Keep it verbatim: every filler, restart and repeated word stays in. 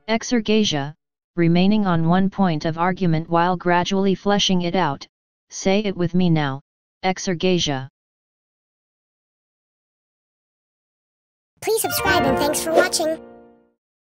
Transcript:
Exergasia, remaining on one point of argument while gradually fleshing it out. Say it with me now. Exergasia. Please subscribe and thanks for watching.